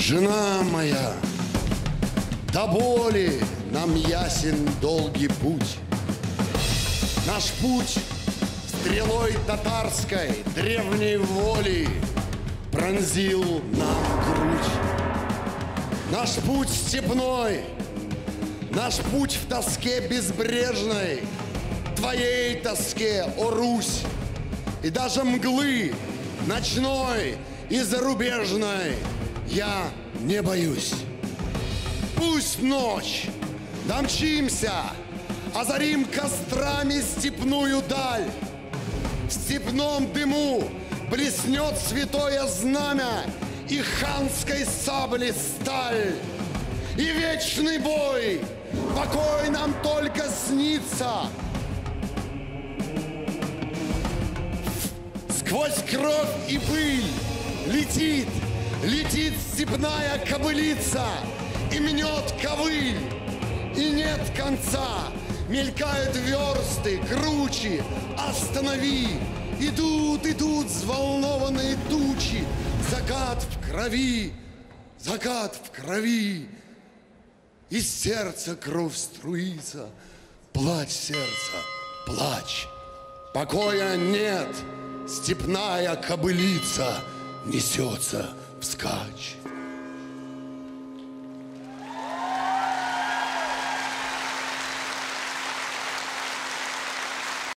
Жена моя, до боли нам ясен долгий путь. Наш путь стрелой татарской древней воли пронзил нам грудь. Наш путь степной, наш путь в тоске безбрежной, твоей тоске, о Русь, и даже мглы ночной и зарубежной я не боюсь. Пусть ночь, домчимся, озарим кострами степную даль. В степном дыму блеснет святое знамя и ханской сабли сталь. И вечный бой, покой нам только снится. Сквозь кровь и пыль летит, летит степная кобылица и мнет ковыль, и нет конца. Мелькают версты, кручи, останови. Идут, идут взволнованные тучи. Закат в крови, закат в крови. Из сердца кровь струится. Плачь, сердце, плачь. Покоя нет, степная кобылица несется вскачь.